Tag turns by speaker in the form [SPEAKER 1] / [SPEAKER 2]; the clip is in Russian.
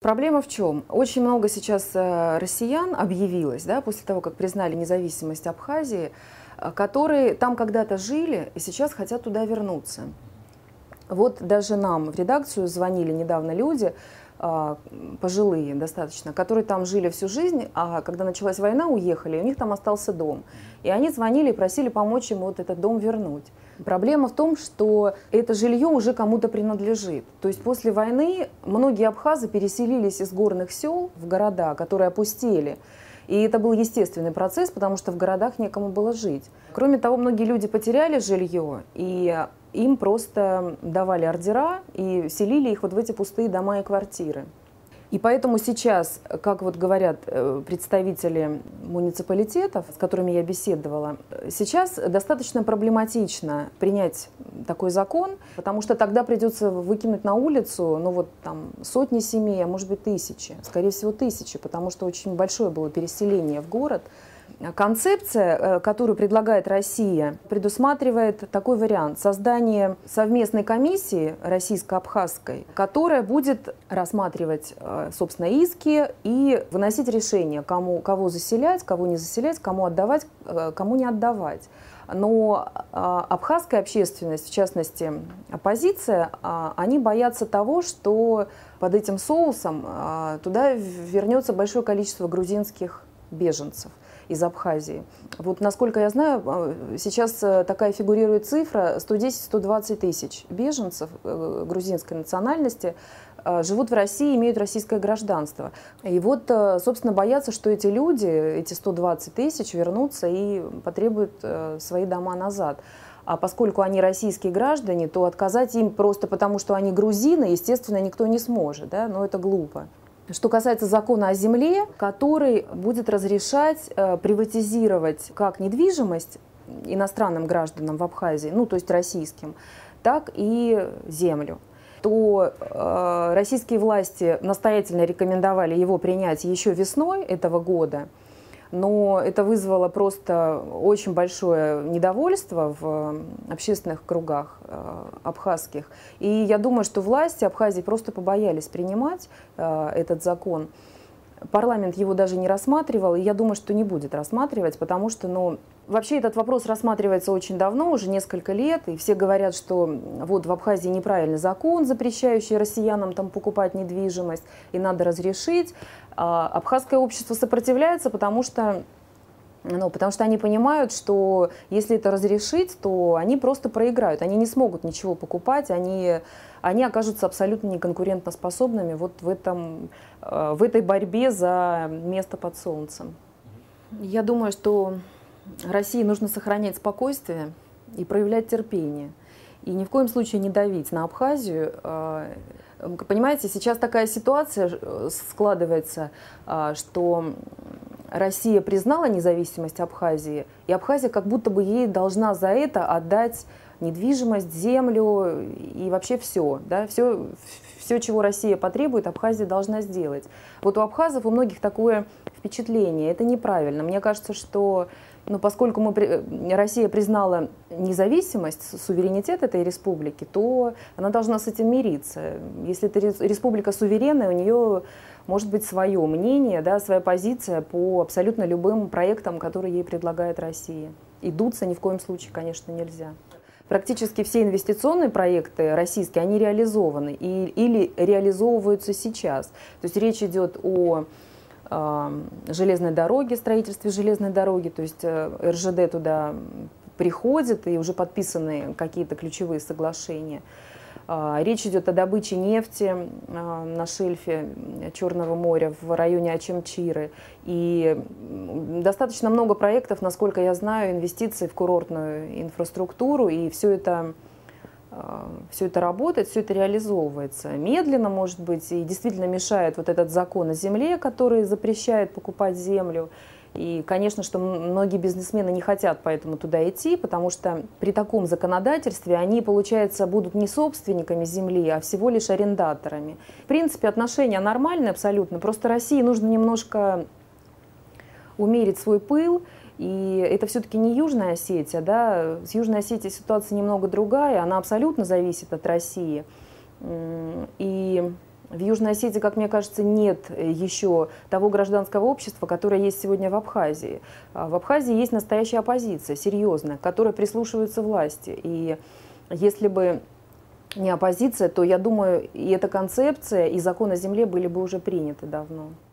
[SPEAKER 1] Проблема в чем? Очень много сейчас россиян объявилось, да, после того, как признали независимость Абхазии, которые там когда-то жили и сейчас хотят туда вернуться. Вот даже нам в редакцию звонили недавно люди, пожилые достаточно, которые там жили всю жизнь, а когда началась война, уехали, и у них там остался дом. И они звонили и просили помочь им вот этот дом вернуть. Проблема в том, что это жилье уже кому-то принадлежит. То есть после войны многие абхазы переселились из горных сел в города, которые опустели. И это был естественный процесс, потому что в городах некому было жить. Кроме того, многие люди потеряли жилье, и им просто давали ордера и селили их вот в эти пустые дома и квартиры. И поэтому сейчас, как вот говорят представители муниципалитетов, с которыми я беседовала, сейчас достаточно проблематично принять такой закон, потому что тогда придется выкинуть на улицу, ну вот там сотни семей, а может быть тысячи, скорее всего тысячи, потому что очень большое было переселение в город. Концепция, которую предлагает Россия, предусматривает такой вариант создания совместной комиссии российско-абхазской, которая будет рассматривать, собственно, иски и выносить решение, кого заселять, кого не заселять, кому отдавать, кому не отдавать. Но абхазская общественность, в частности оппозиция, они боятся того, что под этим соусом туда вернется большое количество грузинских беженцев из Абхазии. Вот, насколько я знаю, сейчас такая фигурирует цифра: 110-120 тысяч беженцев грузинской национальности живут в России, имеют российское гражданство. И вот, собственно, боятся, что эти люди, эти 120 тысяч, вернутся и потребуют свои дома назад. А поскольку они российские граждане, то отказать им просто потому, что они грузины, естественно, никто не сможет, да? Но это глупо. Что касается закона о земле, который будет разрешать приватизировать как недвижимость иностранным гражданам в Абхазии, ну то есть российским, так и землю, то российские власти настоятельно рекомендовали его принять еще весной этого года. Но это вызвало просто очень большое недовольство в общественных кругах абхазских. И я думаю, что власти Абхазии просто побоялись принимать этот закон. Парламент его даже не рассматривал, и я думаю, что не будет рассматривать, потому что, ну, вообще этот вопрос рассматривается очень давно, уже несколько лет, и все говорят, что вот в Абхазии неправильный закон, запрещающий россиянам там покупать недвижимость, и надо разрешить. А абхазское общество сопротивляется, потому что они понимают, что если это разрешить, то они просто проиграют, они не смогут ничего покупать, они окажутся абсолютно неконкурентоспособными вот в этой борьбе за место под солнцем. Я думаю, что России нужно сохранять спокойствие и проявлять терпение. И ни в коем случае не давить на Абхазию. Понимаете, сейчас такая ситуация складывается, что Россия признала независимость Абхазии, и Абхазия как будто бы ей должна за это отдать недвижимость, землю и вообще все, да, все, чего Россия потребует, Абхазия должна сделать. Вот у абхазов у многих такое впечатление, это неправильно. Мне кажется, что поскольку Россия признала независимость, суверенитет этой республики, то она должна с этим мириться. Если это республика суверенная, у нее может быть свое мнение, да, своя позиция по абсолютно любым проектам, которые ей предлагает Россия. И дуться ни в коем случае, конечно, нельзя. Практически все инвестиционные проекты российские, они реализованы или реализовываются сейчас. То есть речь идет о железной дороге, строительстве железной дороги, то есть РЖД туда приходит и уже подписаны какие-то ключевые соглашения. Речь идет о добыче нефти на шельфе Черного моря в районе Ачамчиры. И достаточно много проектов, насколько я знаю, инвестиций в курортную инфраструктуру, и все это работает, все это реализовывается. Медленно, может быть, и действительно мешает вот этот закон о земле, который запрещает покупать землю. И, конечно, что многие бизнесмены не хотят поэтому туда идти, потому что при таком законодательстве они, получается, будут не собственниками земли, а всего лишь арендаторами. В принципе, отношения нормальные абсолютно, просто России нужно немножко умерить свой пыл. И это все-таки не Южная Осетия, да? С Южной Осетией ситуация немного другая, она абсолютно зависит от России. И В Южной Осетии, как мне кажется, нет еще того гражданского общества, которое есть сегодня в Абхазии. В Абхазии есть настоящая оппозиция, серьезная, которая прислушивается власти. И если бы не оппозиция, то, я думаю, и эта концепция, и закон о земле были бы уже приняты давно.